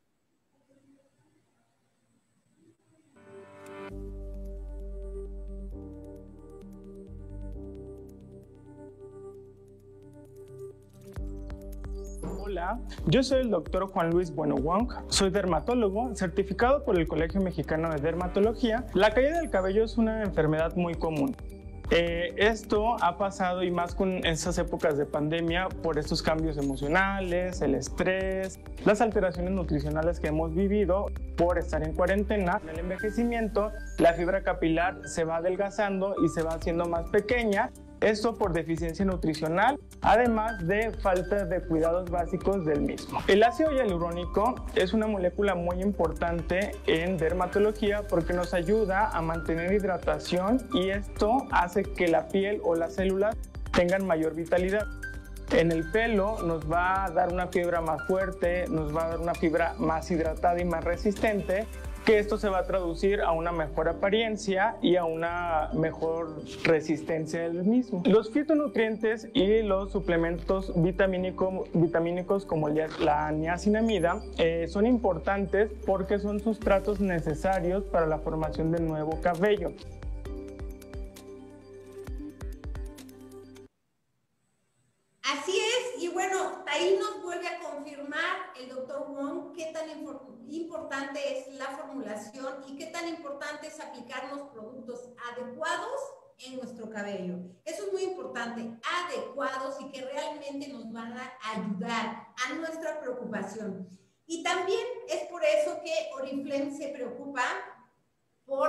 Hola, yo soy el doctor Juan Luis Bueno Wong, soy dermatólogo certificado por el Colegio Mexicano de Dermatología. La caída del cabello es una enfermedad muy común. Esto ha pasado, y más con estas épocas de pandemia, por estos cambios emocionales, el estrés, las alteraciones nutricionales que hemos vivido por estar en cuarentena. En el envejecimiento, la fibra capilar se va adelgazando y se va haciendo más pequeña. Esto por deficiencia nutricional, además de falta de cuidados básicos del mismo. El ácido hialurónico es una molécula muy importante en dermatología porque nos ayuda a mantener hidratación, y esto hace que la piel o las células tengan mayor vitalidad. En el pelo nos va a dar una fibra más fuerte, nos va a dar una fibra más hidratada y más resistente, que esto se va a traducir a una mejor apariencia y a una mejor resistencia del mismo. Los fitonutrientes y los suplementos vitamínicos como la niacinamida son importantes porque son sustratos necesarios para la formación del nuevo cabello. Así es, y bueno, ahí nos vuelve a confirmar el doctor Wong qué tan importante es la formulación y qué tan importante es aplicar los productos adecuados en nuestro cabello. Eso es muy importante, adecuados, y que realmente nos van a ayudar a nuestra preocupación. Y también es por eso que Oriflame se preocupa por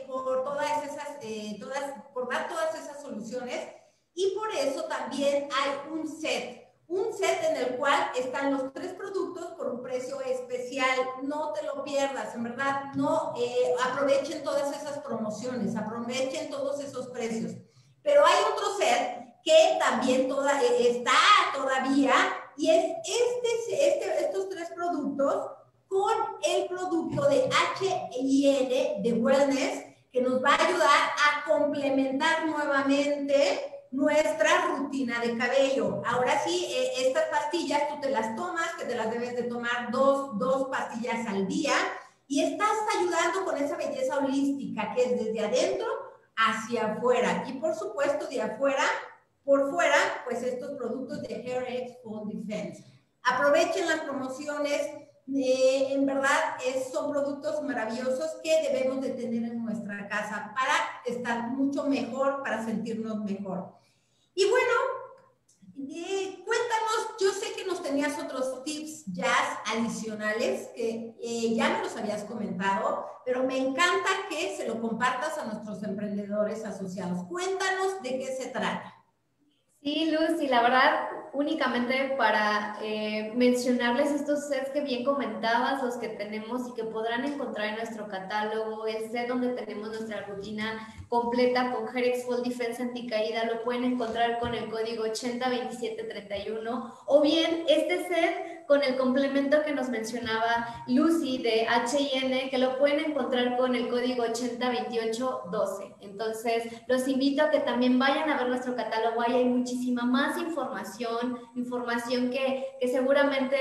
dar todas esas soluciones. Y por eso también hay un set en el cual están los 3 productos por un precio especial. No te lo pierdas, en verdad, no aprovechen todas esas promociones, aprovechen todos esos precios. Pero hay otro set que también está todavía, y es estos 3 productos con el producto de H&N de Wellness, que nos va a ayudar a complementar nuevamente nuestra rutina de cabello. Ahora sí, estas pastillas tú te las tomas, que te las debes de tomar dos pastillas al día, y estás ayudando con esa belleza holística que es desde adentro hacia afuera, y por supuesto de afuera por fuera, pues estos productos de Herex Full Defense. Aprovechen las promociones, en verdad son productos maravillosos que debemos de tener en nuestra casa para estar mucho mejor, para sentirnos mejor. Y bueno, cuéntanos, yo sé que nos tenemos tenías otros tips jazz adicionales que ya me los habías comentado, pero me encanta que se lo compartas a nuestros emprendedores asociados. Cuéntanos de qué se trata. Sí, Lucy, la verdad, únicamente para mencionarles estos sets que bien comentabas, los que tenemos y que podrán encontrar en nuestro catálogo, el set donde tenemos nuestra rutina completa con Herex Full Defense Anticaída, lo pueden encontrar con el código 802731, o bien este set con el complemento que nos mencionaba Lucy de H&N, que lo pueden encontrar con el código 802812. Entonces, los invito a que también vayan a ver nuestro catálogo, ahí hay muchísima más información que seguramente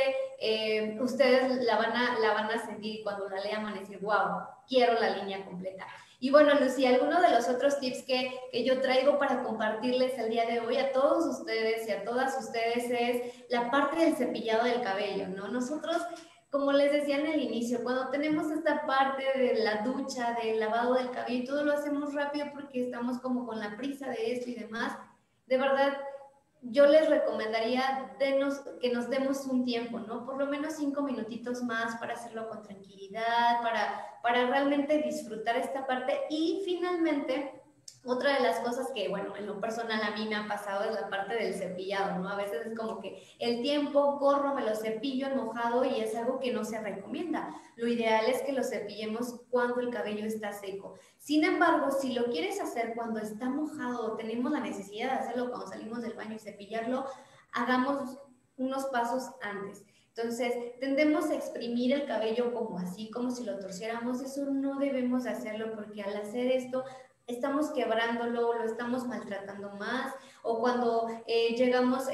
ustedes la van a sentir cuando la lean, van a decir, wow, quiero la línea completa. Y bueno, Lucy, algunos de los otros tips que yo traigo para compartirles el día de hoy a todos ustedes y a todas ustedes es la parte del cepillado del cabello, ¿no? Nosotros, como les decía en el inicio, cuando tenemos esta parte de la ducha, del lavado del cabello, todo lo hacemos rápido porque estamos como con la prisa de esto y demás. De verdad, yo les recomendaría que nos demos un tiempo, ¿no? Por lo menos 5 minutitos más para hacerlo con tranquilidad, para realmente disfrutar esta parte. Y finalmente, otra de las cosas que, bueno, en lo personal a mí me ha pasado es la parte del cepillado, ¿no? A veces es como que el tiempo, corro, me lo cepillo en mojado y es algo que no se recomienda. Lo ideal es que lo cepillemos cuando el cabello está seco. Sin embargo, si lo quieres hacer cuando está mojado o tenemos la necesidad de hacerlo cuando salimos del baño y cepillarlo, hagamos unos pasos antes. Entonces, tendemos a exprimir el cabello como así, como si lo torciéramos. Eso no debemos hacerlo porque al hacer esto estamos quebrándolo, lo estamos maltratando más, o cuando llegamos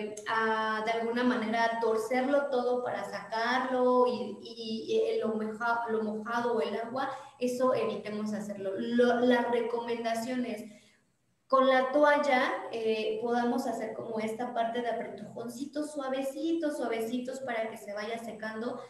a de alguna manera torcerlo todo para sacarlo y lo mojado o el agua, eso evitemos hacerlo. La recomendación es con la toalla podamos hacer como esta parte de apretujoncitos suavecitos para que se vaya secando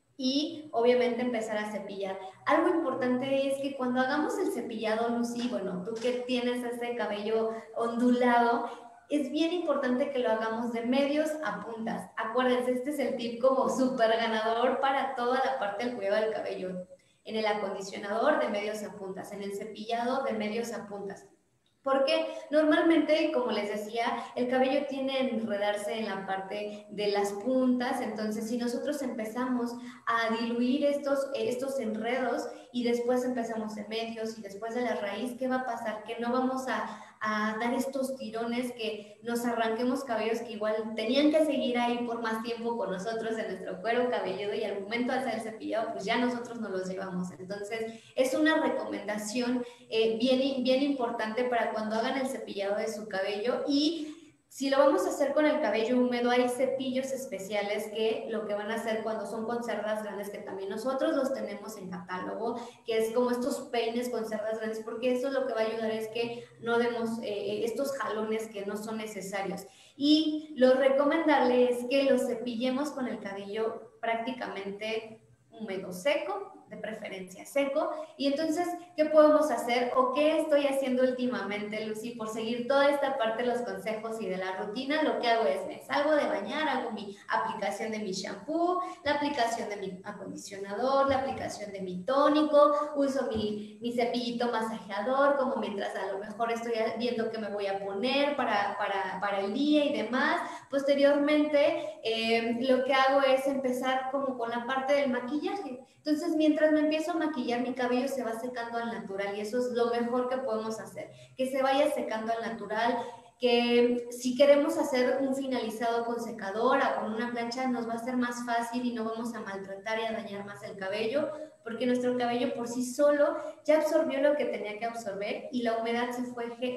y obviamente empezar a cepillar. Algo importante es que cuando hagamos el cepillado, Lucy, bueno, tú que tienes ese cabello ondulado, es bien importante que lo hagamos de medios a puntas. Acuérdense, este es el tip como súper ganador para toda la parte del cuidado del cabello. En el acondicionador, de medios a puntas. En el cepillado, de medios a puntas. Porque normalmente, como les decía, el cabello tiende a enredarse en la parte de las puntas, entonces si nosotros empezamos a diluir estos enredos y después empezamos en medios y después de la raíz, ¿qué va a pasar? Que no vamos a dar estos tirones, que nos arranquemos cabellos que igual tenían que seguir ahí por más tiempo con nosotros en nuestro cuero cabelludo y al momento de hacer el cepillado, pues ya nosotros nos los llevamos. Entonces, es una recomendación bien importante para cuando hagan el cepillado de su cabello. Y si lo vamos a hacer con el cabello húmedo, hay cepillos especiales que lo que van a hacer cuando son con cerdas grandes, que también nosotros los tenemos en catálogo, que es como estos peines con cerdas grandes, porque eso lo que va a ayudar es que no demos estos jalones que no son necesarios. Y lo recomendable es que lo cepillemos con el cabello prácticamente húmedo, seco, de preferencia seco. Y entonces, ¿qué podemos hacer o qué estoy haciendo últimamente, Lucy, por seguir toda esta parte de los consejos y de la rutina? Lo que hago es, me salgo de bañar, hago mi aplicación de mi shampoo, la aplicación de mi acondicionador, la aplicación de mi tónico, uso mi cepillito masajeador, como mientras a lo mejor estoy viendo qué me voy a poner para el día y demás. Posteriormente, lo que hago es empezar como con la parte del maquillaje. Entonces, mientras me empiezo a maquillar, mi cabello se va secando al natural y eso es lo mejor que podemos hacer, que se vaya secando al natural, que si queremos hacer un finalizado con secadora o con una plancha, nos va a ser más fácil y no vamos a maltratar y a dañar más el cabello, porque nuestro cabello por sí solo ya absorbió lo que tenía que absorber y la humedad se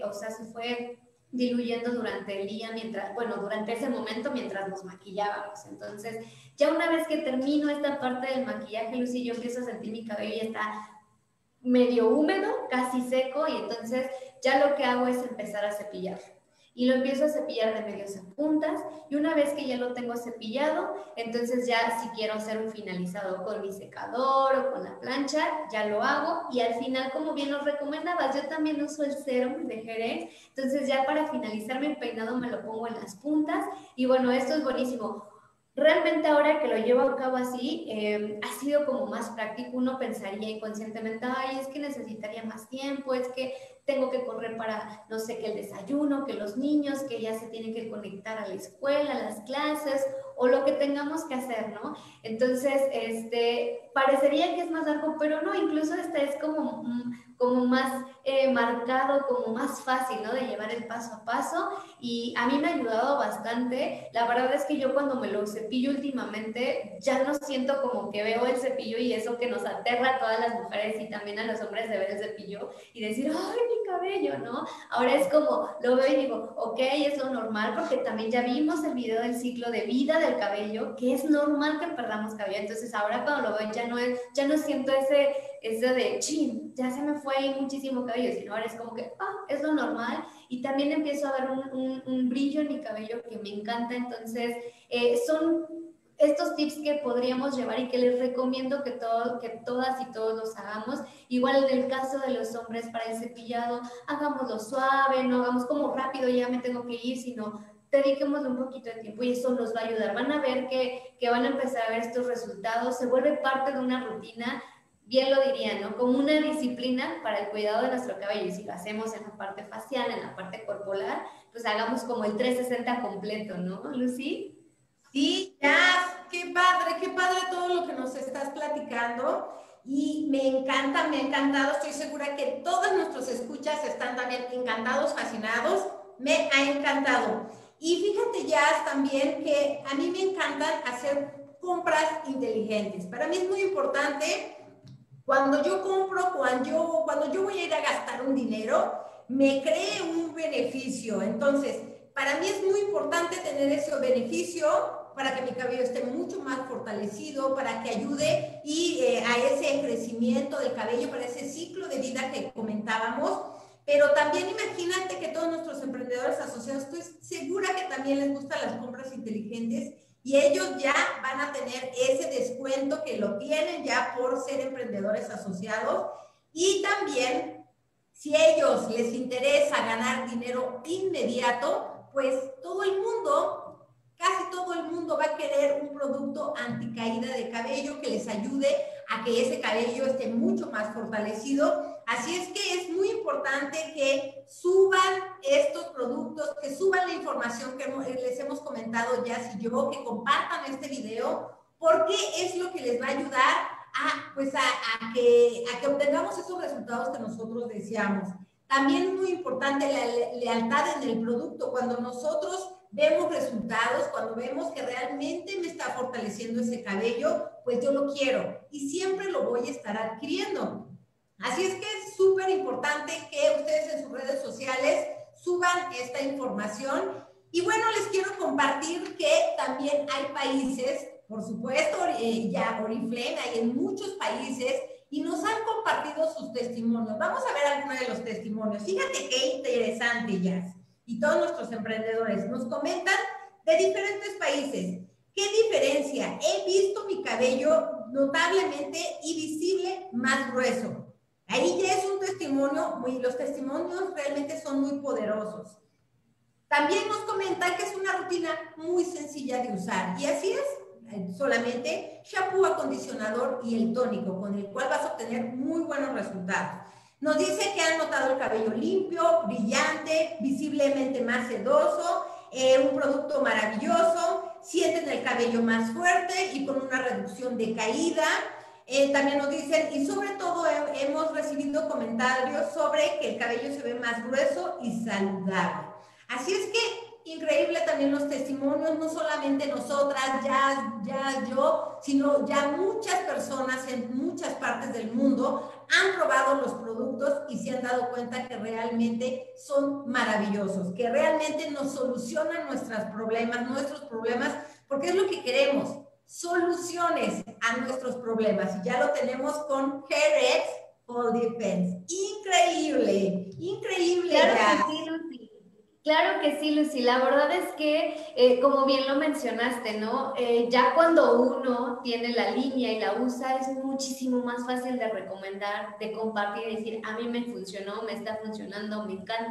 fue diluyendo durante el día, durante ese momento mientras nos maquillábamos. Entonces, ya una vez que termino esta parte del maquillaje, Lucy, yo empiezo a sentir mi cabello ya está medio húmedo, casi seco, y entonces ya lo que hago es empezar a cepillar. Y lo empiezo a cepillar de medios a puntas, y una vez que ya lo tengo cepillado, entonces ya si quiero hacer un finalizado con mi secador o con la plancha, ya lo hago, y al final, como bien nos recomendabas, yo también uso el serum de Herex, entonces ya para finalizar mi peinado me lo pongo en las puntas, y bueno, esto es buenísimo. realmente ahora que lo llevo a cabo así, ha sido como más práctico. Uno pensaría inconscientemente, ay, es que necesitaría más tiempo, es que tengo que correr para, no sé, que el desayuno, que los niños, que ya se tienen que conectar a la escuela, a las clases, o lo que tengamos que hacer, ¿no? Entonces, parecería que es más largo, pero no, incluso es como, como más marcado, como más fácil, ¿no? De llevar el paso a paso, y a mí me ha ayudado bastante. La verdad es que yo cuando me lo cepillo últimamente, ya no siento como que veo el cepillo y eso que nos aterra a todas las mujeres y también a los hombres de ver el cepillo y decir, ay, mi cabello, ¿no? Ahora es como, lo veo y digo, ok, es lo normal, porque también ya vimos el video del ciclo de vida del cabello, que es normal que perdamos cabello. Entonces ahora cuando lo veo ya no siento ese de, chin, ya se me fue ahí muchísimo cabello, sino ahora es como que, es lo normal. Y también empiezo a ver un brillo en mi cabello que me encanta. Entonces, son estos tips que podríamos llevar y que les recomiendo que todas y todos los hagamos. Igual en el caso de los hombres, para el cepillado, hagámoslo suave, no hagamos como rápido, ya me tengo que ir, sino dediquémosle un poquito de tiempo y eso nos va a ayudar. Van a ver que van a empezar a ver estos resultados, se vuelve parte de una rutina. Bien lo diría, ¿no? Como una disciplina para el cuidado de nuestro cabello. Y si lo hacemos en la parte facial, en la parte corporal, pues hagamos como el 360 completo, ¿no, Lucy? Sí, ya, qué padre todo lo que nos estás platicando. Y me encanta, me ha encantado. Estoy segura que todos nuestros escuchas están también encantados, fascinados. Me ha encantado. Y fíjate, ya también que a mí me encantan hacer compras inteligentes. Para mí es muy importante cuando yo compro, cuando yo voy a ir a gastar un dinero, me cree un beneficio. Entonces, para mí es muy importante tener ese beneficio para que mi cabello esté mucho más fortalecido, para que ayude a ese crecimiento del cabello, para ese ciclo de vida que comentábamos. Pero también imagínate que todos nuestros emprendedores asociados, estoy segura que también les gustan las compras inteligentes y ellos ya van a tener ese descuento que lo tienen ya por ser emprendedores asociados. Y también, si a ellos les interesa ganar dinero inmediato, pues todo el mundo, casi todo el mundo va a querer un producto anticaída de cabello que les ayude a que ese cabello esté mucho más fortalecido. Así es que es muy importante que suban estos productos, que suban la información que les hemos comentado ya, si yo, que compartan este video, porque es lo que les va a ayudar a que obtengamos esos resultados que nosotros deseamos. También es muy importante la lealtad en el producto. Cuando nosotros vemos resultados, cuando vemos que realmente me está fortaleciendo ese cabello, pues yo lo quiero y siempre lo voy a estar adquiriendo. Así es que es súper importante que ustedes en sus redes sociales suban esta información. Y bueno, les quiero compartir que también hay países, por supuesto, ya Oriflame hay en muchos países y nos han compartido sus testimonios. Vamos a ver algunos de los testimonios. Fíjate qué interesante, Jazz. Y todos nuestros emprendedores nos comentan de diferentes países. ¿Qué diferencia? He visto mi cabello notablemente y visible más grueso. Ahí ya es un testimonio, y los testimonios realmente son muy poderosos. También nos comentan que es una rutina muy sencilla de usar. Y así es, solamente shampoo, acondicionador y el tónico, con el cual vas a obtener muy buenos resultados. Nos dice que han notado el cabello limpio, brillante, visiblemente más sedoso, un producto maravilloso, sienten el cabello más fuerte y con una reducción de caída. También nos dicen, y sobre todo hemos recibido comentarios sobre que el cabello se ve más grueso y saludable. Así es que increíble también los testimonios, no solamente nosotras, ya yo, sino ya muchas personas en muchas partes del mundo han probado los productos y se han dado cuenta que realmente son maravillosos, que realmente nos solucionan nuestros problemas, porque es lo que queremos, soluciones a nuestros problemas. Y ya lo tenemos con HairX Full Defense. Increíble, increíble. Claro que sí, Lucy. Claro que sí, Lucy. La verdad es que, como bien lo mencionaste, ¿no? Ya cuando uno tiene la línea y la usa, es muchísimo más fácil de recomendar, de compartir y decir, a mí me funcionó, me está funcionando, me encanta.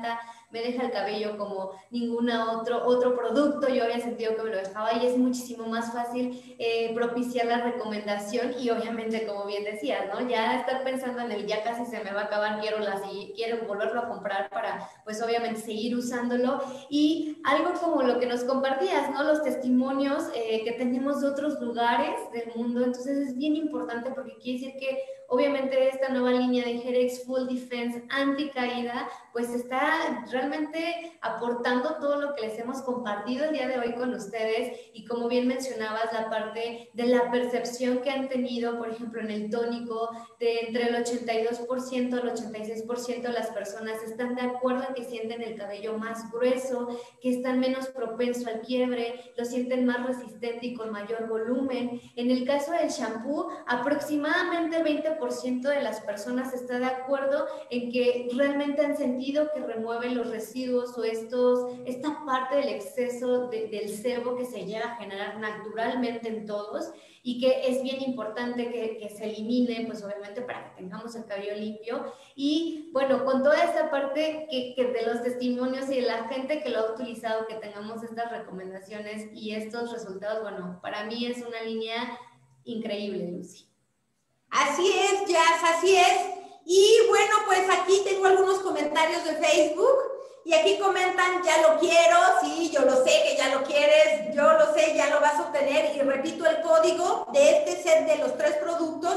me deja el cabello como otro producto, yo había sentido que me lo dejaba, y es muchísimo más fácil propiciar la recomendación. Y obviamente, como bien decías, ¿no? Ya estar pensando en el ya casi se me va a acabar, quiero volverlo a comprar para, pues obviamente, seguir usándolo. Y algo como lo que nos compartías, ¿no? Los testimonios que tenemos de otros lugares del mundo. Entonces es bien importante, porque quiere decir que obviamente esta nueva línea de Herex Full Defense anticaída pues está realmente aportando todo lo que les hemos compartido el día de hoy con ustedes. Y como bien mencionabas, la parte de la percepción que han tenido, por ejemplo, en el tónico, de entre el 82% al 86% de las personas están de acuerdo en que sienten el cabello más grueso, que están menos propenso al quiebre, lo sienten más resistente y con mayor volumen. En el caso del shampoo, aproximadamente 20% de las personas está de acuerdo en que realmente han sentido que remueve los residuos o esta parte del exceso del sebo que se llega a generar naturalmente en todos, y que es bien importante que se elimine, pues obviamente, para que tengamos el cabello limpio. Y bueno, con toda esta parte que de los testimonios y de la gente que lo ha utilizado, que tengamos estas recomendaciones y estos resultados, bueno, para mí es una línea increíble, Lucy. Así es, Jazz, así es. Y bueno, pues aquí tengo algunos comentarios de Facebook. Y aquí comentan, ya lo quiero, sí, yo lo sé que ya lo quieres, yo lo sé, ya lo vas a obtener. Y repito el código de este set de los 3 productos,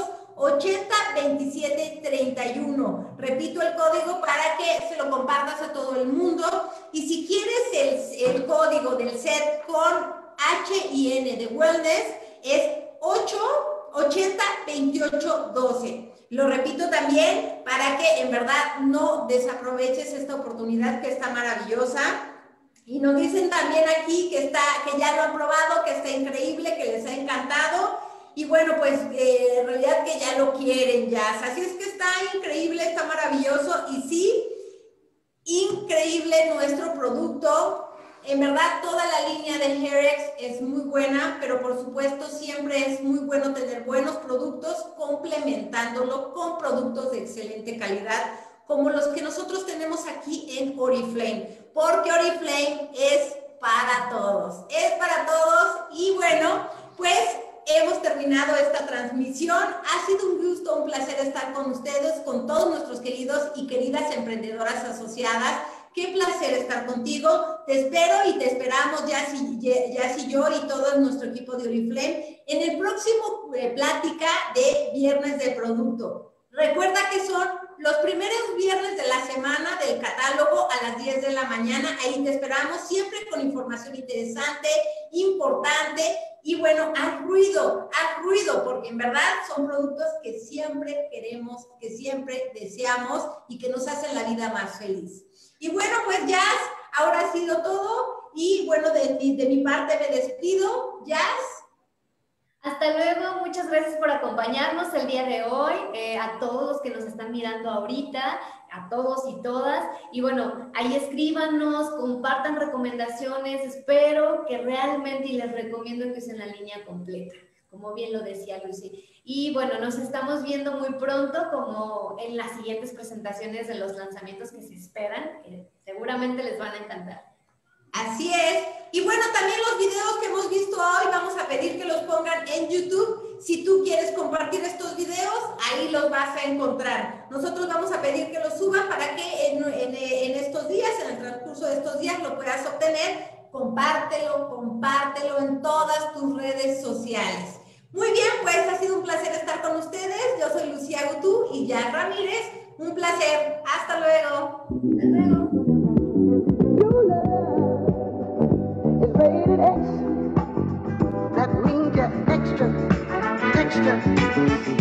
802731. Repito el código para que se lo compartas a todo el mundo. Y si quieres el código del set con H y N de Wellness, es 802812. Lo repito también para que en verdad no desaproveches esta oportunidad que está maravillosa. Y nos dicen también aquí que ya lo han probado, que está increíble, que les ha encantado. Y bueno, pues en realidad que ya lo quieren, ya. Así es que está increíble, está maravilloso. Y sí, increíble nuestro producto. En verdad, toda la línea de Herex es muy buena, pero por supuesto siempre es muy bueno tener buenos productos complementándolo con productos de excelente calidad, como los que nosotros tenemos aquí en Oriflame, porque Oriflame es para todos, y bueno, pues hemos terminado esta transmisión. Ha sido un gusto, un placer estar con ustedes, con todos nuestros queridos y queridas emprendedoras asociadas. Qué placer estar contigo. Te espero y te esperamos, Jazzy y yo y todo nuestro equipo de Oriflame, en el próximo plática de Viernes de Producto. Recuerda que son los primeros viernes de la semana del catálogo a las 10 de la mañana. Ahí te esperamos, siempre con información interesante, importante. Y bueno, haz ruido, porque en verdad son productos que siempre queremos, que siempre deseamos y que nos hacen la vida más feliz. Y bueno, pues Jazz, ahora ha sido todo. Y bueno, de mi parte me despido. Jazz. Hasta luego, muchas gracias por acompañarnos el día de hoy, a todos los que nos están mirando ahorita, a todos y todas. Y bueno, ahí escríbanos, compartan recomendaciones. Espero que realmente, y les recomiendo que usen la línea completa, como bien lo decía Lucy. Y bueno, nos estamos viendo muy pronto, como en las siguientes presentaciones de los lanzamientos que se esperan, que seguramente les van a encantar. Así es. Y bueno, también los videos que hemos visto hoy, vamos a pedir que los pongan en YouTube. Si tú quieres compartir estos videos, ahí los vas a encontrar. Nosotros vamos a pedir que los suban para que en estos días, en el transcurso de estos días, lo puedas obtener. Compártelo en todas tus redes sociales. Muy bien, pues ha sido un placer estar con ustedes. Yo soy Lucía Gutú y Jazz Ramírez. Un placer. Hasta luego. Hasta luego. That means you're extra, extra.